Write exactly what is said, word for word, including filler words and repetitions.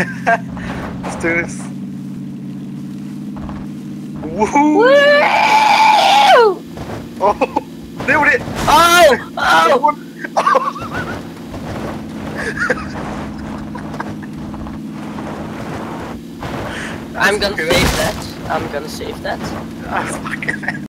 Let's do this. Woohoo! Woo! Oh, nailed it! Oh! Oh! I'm gonna save that. I'm gonna save that. Ah, fucking